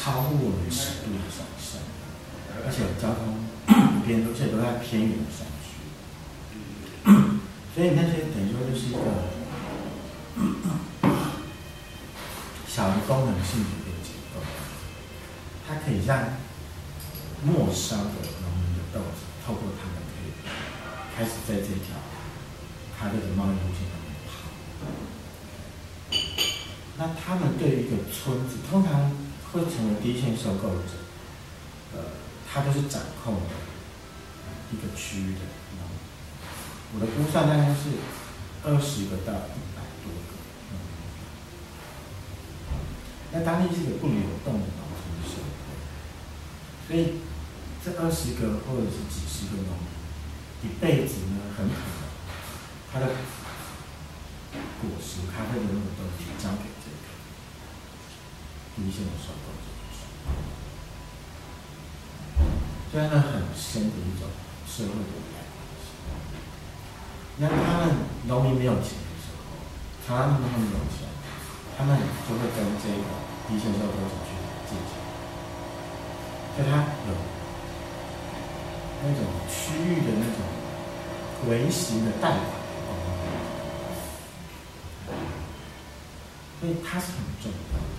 超乎我们尺度的想象，而且交通偏而且都在偏远的山区，所以那些等于说就是一个小的功能性的一个结构，它可以让末梢的农民的豆子透过它们可以开始在这条咖啡的贸易路线上面跑。那他们对于一个村子，通常会成为第一线收购者，他都是掌控的一个区域的。我的估算大概是20个到100多个。那当地是一个不流动的农村社会，所以这20个或者是几十个农民，一辈子呢，很可能他的果实、咖啡的那个东西交给这个第一线的收购者。所以呢，很深的一种社会的依赖关系。那他们农民没有钱的时候，常常他们没有钱，他们就会跟这个第一线收购者去借钱，所以他有那种区域的那种微型的贷款功能，所以它是很重要的。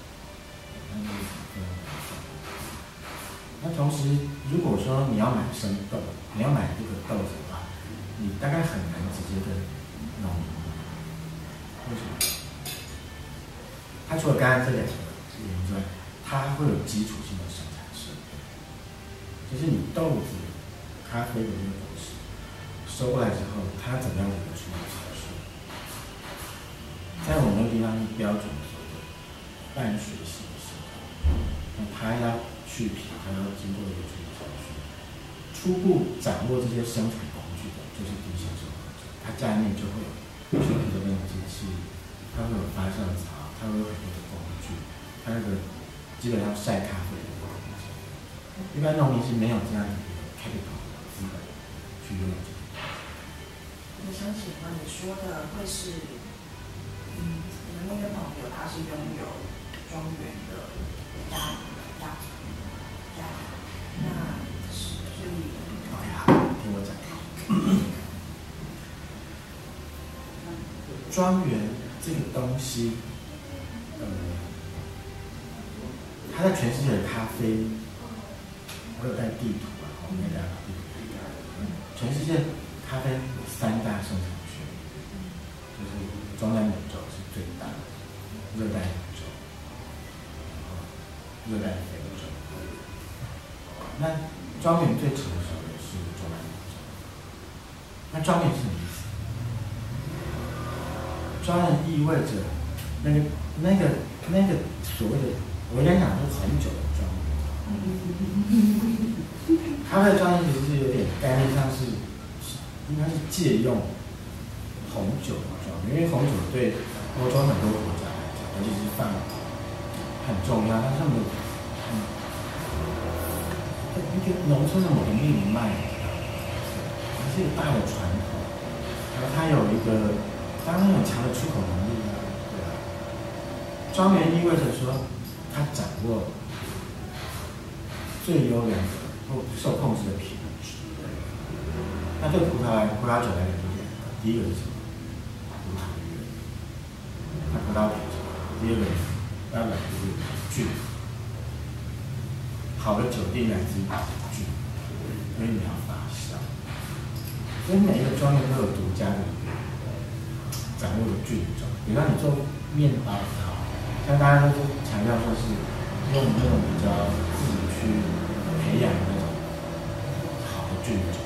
那同时，如果说你要买生豆，你要买这个豆子的话，你大概很难直接跟农民买。为什么？它除了刚刚这2个原因之外，它会有基础性的生产设备，就是你豆子、咖啡的那个果实收过来之后，它怎么样的一个处理程序？在我们那个地方是标准的半水洗的时候，那它要去皮，它要经过一个处理程序。初步掌握这些生产工具的，就是第一线收购者，它家里面就会有去皮的那种机器，它会有发酵槽，它会有很多的工具，它那个基本上晒咖啡的工具。一般农民是没有这样的一个 capital 资本去拥有这个。 我想请问你说的会是，你的那个朋友他是拥有庄园的家庭，那所以 OK 好，听我讲。庄园这个东西，它在全世界的咖啡，我有带地图啊，我没带地图给大家。全世界咖啡有3大生产区，就是中南美洲是最大的，热带美洲，热带非洲。那庄园最成熟的是中南美洲。那庄园是什么意思？庄园意味着那个所谓的，我应该讲是很久的庄园。咖啡的庄园其实是有点概念上是应该是借用红酒的庄园，因为红酒对欧洲很多国家来讲，尤其是法国很重要，它是他们的一个农村的某个命脉，它是一个大的传统，然后它有一个当然很强的出口能力啊，对吧？庄园意味着说，它掌握最优良的或受控制的品质。那对葡萄酒来讲，第一个是什么？葡萄园，那葡萄品质。第二个当然就是菌。好的酒定来自于菌，因为你要发酵，所以每一个庄园都有独家的掌握的菌种。比方你做面包也好，像大家都强调说是用那种比较自己去培养的那种好的菌种。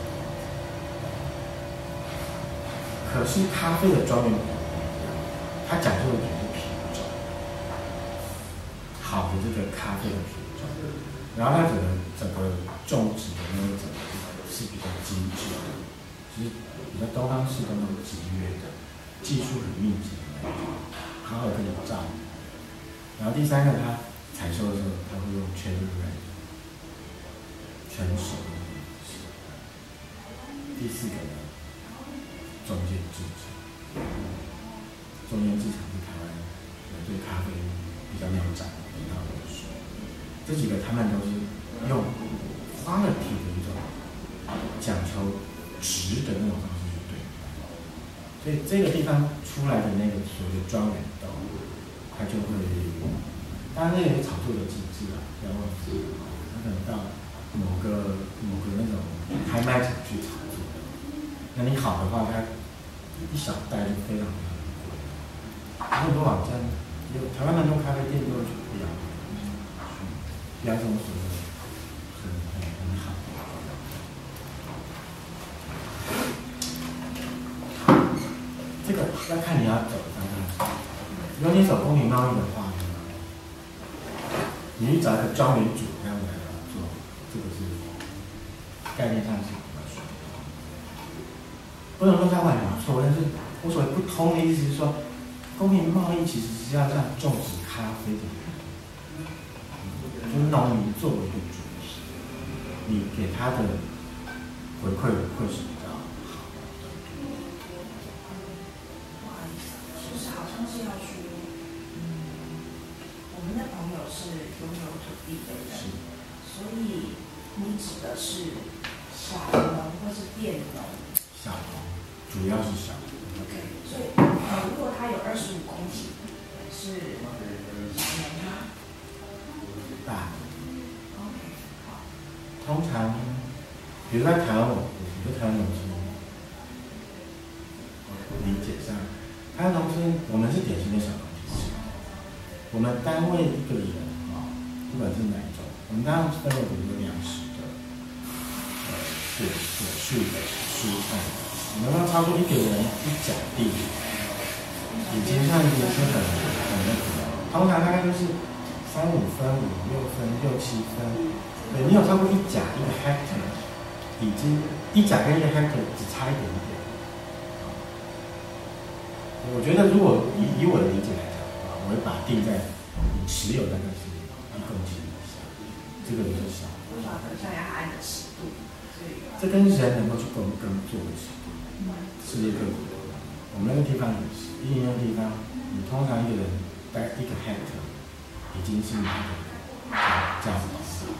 可是咖啡的庄园，它讲究的就是品种，好的这个咖啡的品种。然后它整个种植的那一种是比较精致的，就是比较东方式的那种集约的，技术很密集的那种，好好跟你照。然后第3个，它采收的时候，它会用 cherry red 全熟的方式。第4个呢，中间制成，中间制成是台湾对咖啡比较没有掌握的一套论述。 这几个他们都是用quality 的一种讲求值的那种方式去对待，所以这个地方出来的那个所谓的庄园豆，它就会，当然那个有炒作的机制啊，不要忘记，它可能到某个那种开卖场去炒作，那你好的话，它一小袋就非常贵。很多网站，台湾蛮多咖啡店都比较这种所谓的很好。这个要看你要走的方向。如果你走公平贸易的话呢，你去找一个庄园主这样来做，这个是概念上是比较顺的。不能说它完全错，但是我所谓不通的意思是说，公平贸易其实是要让种植咖啡的人，就是农民作为一个主体，你给他的回馈会是比较好的。 不好意思，就是好像是要说，我们的朋友是拥有土地的人，所以你指的是小农或是佃农？ 小农，主要是小农。 OK， 所以如果他有25公顷，是小农吗？ 大。 OK， 好。 通常，比如在台湾，我对台湾农村理解上，台湾农村我们是典型的小农体系。我们单位一个人啊，不管是哪一种，我们当然分有比如说粮食的，果树的、蔬菜的，我们要超过一个人一甲地，已经算是很那个了。通常大概就是3、5分、5、6分、6、7分。对，你有超过1甲1个 hectare， 已经1甲跟1个 hectare 只差一点点。我觉得如果以我的理解来讲的话，我会把它定在你持有大概是1公顷以下，这个就是小。 多少个像要按的尺度， 这跟人能够去耕作的尺度，世界各国，我们那个地方也是，印尼那个地方，你通常一个人待1个 hectare， 已经是你的价值。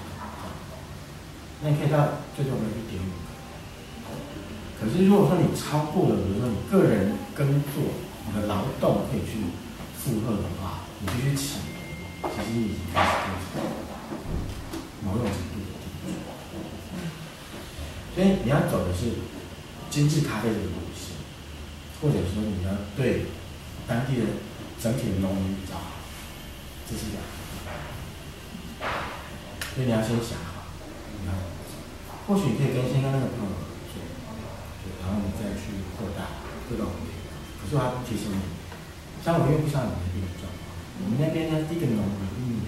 那你可以到最多的1.5个。可是如果说你超过了，比如说你个人耕作，你的劳动可以去负荷的话，你必须起，其实已经开始做某种程度的地主。所以你要走的是精致咖啡的路线，或者说你要对当地的整体的农民比较好，这是两个。所以你要先想好，你要怎么走。或许你可以跟先跟那个朋友合作，对，然后你再去扩大这种。可是我要提醒你，像我又不像你那边的状况，我们那边呢，一个农民1年，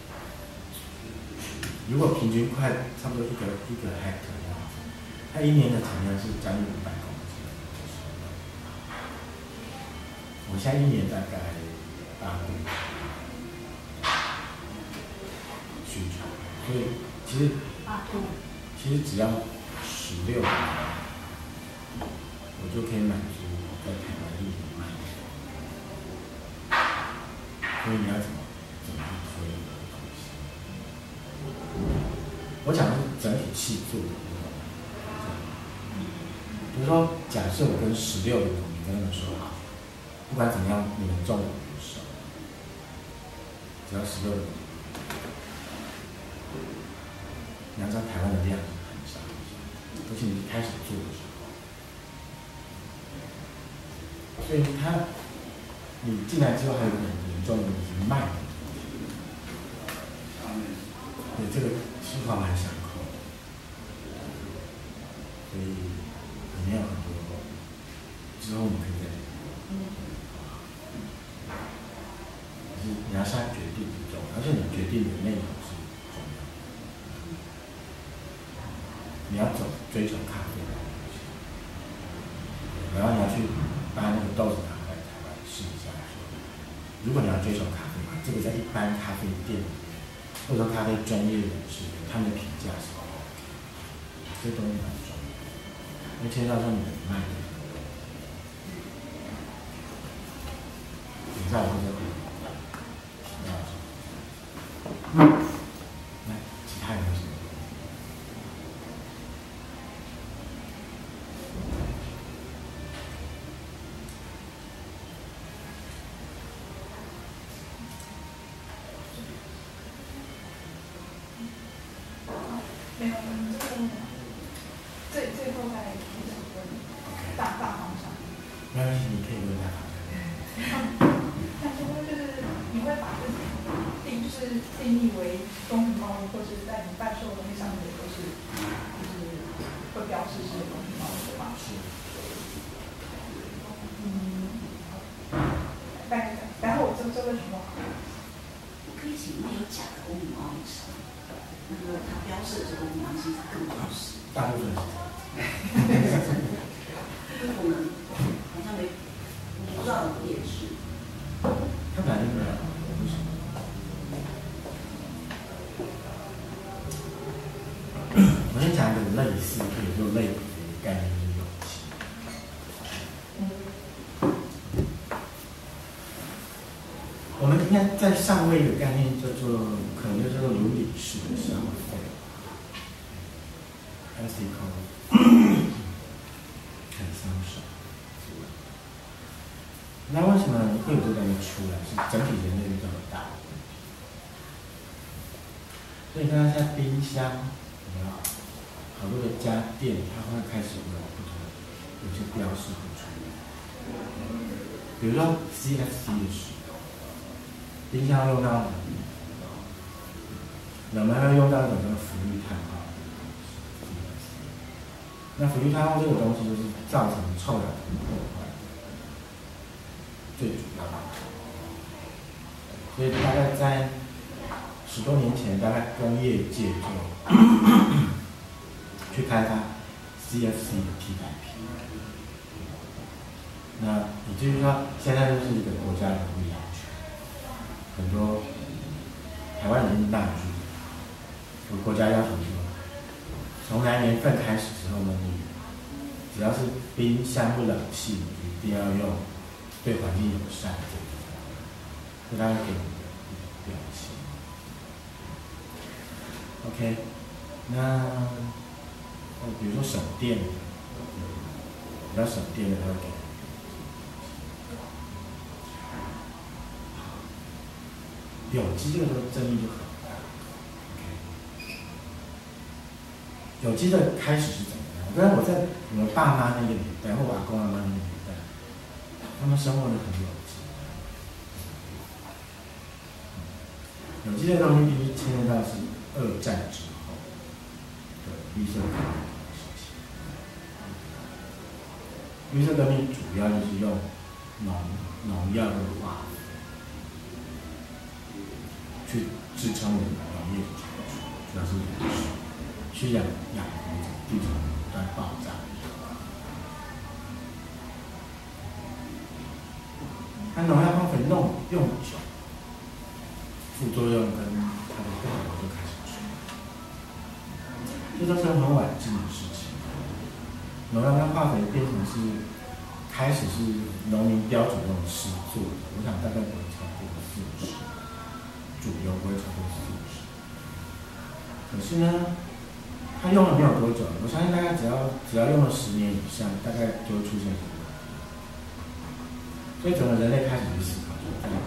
如果平均快差不多一个 hectare 这样子，他1年的产量是将近500公斤。我现在1年大概8公斤需求，所以其实只要16年，我就可以满足在台湾1年卖。所以你要怎么去推这个东西？我讲的是整体气做的那种。比如说，假设我跟16的农民跟他们说好，不管怎么样，你们种我不收，只要16的农民。你要知道台湾的量很少，而且你开始做的时候，所以你进来之后还有一个很严重的问题是卖的问题，对，这个是环环相扣，所以里面有很多，之后我们可以再聊。就是你要下决定很重要，而且你决定的内容是重要的。你要追求咖啡的东西，然后你要去把那个豆子拿来台湾试一下。如果你要追求咖啡，这个在一般咖啡店里面，或者说咖啡专业人士，他们的评价是 OK， 这东西很重要，因为牵涉到你的卖的。等一下我会再回答。 体里面有假的欧米猫以上，那个它标示的这个欧米猫其实更不是。 大部分是我们好像没，我不知道有辨识。 他本来就没有，为什么？我先讲一个类似，可以做类比的概念，就是有机。我们应该在上位的概念叫做，可能就叫做伦理式的消费 ，ethical consumption。那为什么会有这个东西出来？是整体人类遇到的大问题。所以你看，现在冰箱，有没有好多的家电，它会开始有不同的有些标识会出来。比如说 CFC 的使用，冰箱用到冷门会用到一种叫氟氯碳化。那氟氯碳化这个东西就是造成臭氧的破坏。最主要的，所以大概在10多年前，大概工业界就去开发 CFC 的替代品。那以至于说，现在就是一个国家的力量权，很多台湾已经纳入，国家要求说，从来年份开始之后呢，你只要是冰箱不冷气，你一定要用对环境友善这大概给你的表现。OK， 那比如说省电，比较省电的，它会给。有机这个争议就很大。OK， 有机的开始是怎么样？因为我在我们爸妈那个年代，或我阿公阿妈那个年代，他们生活的很有机。有机的东西必须牵涉到是2战之后的绿色革命的事情。绿色革命主要就是用农药跟化肥去支撑我们农业的产出，主要是去养地球不断爆炸。那农药化肥用久，副作用跟它的后果就开始出来，这都是很晚近的事情。农药跟化肥变成是开始是农民标准用施作的，我想大概不会超过40%，主流不会超过40%。可是呢，它用了没有多久，我相信大概只要用了10年以上，大概就会出现这个问题。所以整个人类开始去思考，这样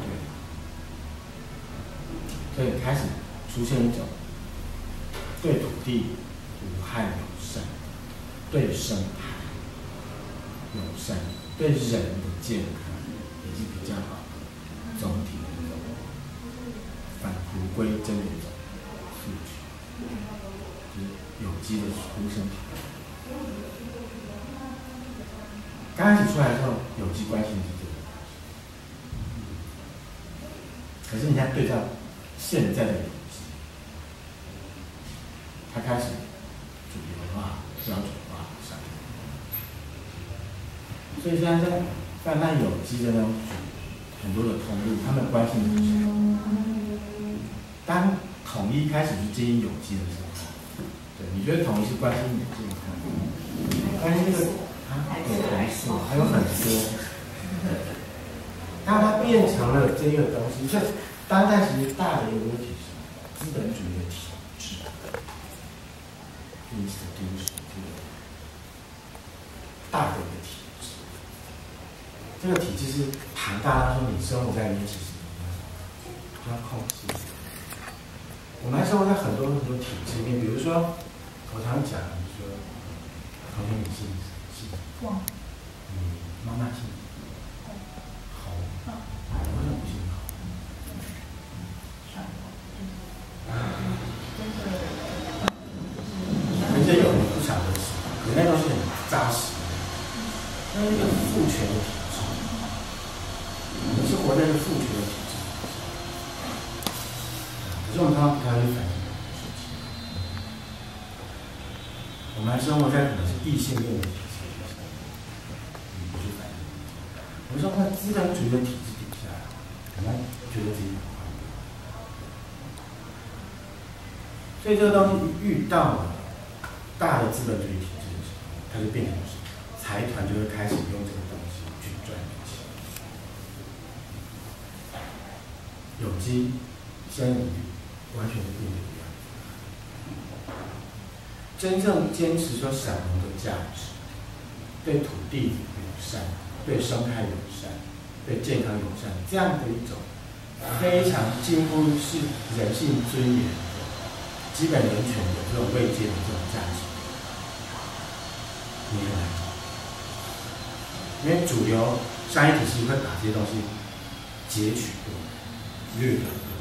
对，所以开始出现一种对土地无害友善、对生态友善、对人的健康也是比较好的总体的一种返璞归真的一种诉求，就是有机的出生。刚开始出来的时候，有机关心是这个。可是你看，对照现在的有机，它开始主流化、标准化上，所以现在在泛滥有机的那种很多的通路，他们关心的是什么？当统一开始去经营有机的时候，对，你觉得统一是关心你的健康，关心这个有同素，还有很多。当它变成了这个东西，所以当代其实大的一个问题是资本主义的体制 ，institution 这个大的一个体制，这个体制是庞大到说你生活在里面，其实你要控制。我们还生活在很多体制里面，比如说我常讲，就是说，同学你姓汪，妈妈姓。我怎么不信好？有些有人不晓得是，可那东西很扎实，那是一个父权的体制，你是活在一个父权的体制。 可是我们通常不太会反映这种事情。我们还生活在可能是异性恋的体制之下，不去反映。我们生活在资本主义的体制底下，我们觉得自己很快乐。所以这个东西遇到了大的资本主义体制的时候，它就变成什么？财团就会开始用这个东西去赚钱。有机生领域完全是不一样。真正坚持说小农的价值，对土地友善、对生态友善、对健康友善，这样的一种非常近乎是人性尊严的基本人权的这种慰藉的这种价值，你很难找。因为主流商业体系会把这些东西截取过、掠夺过。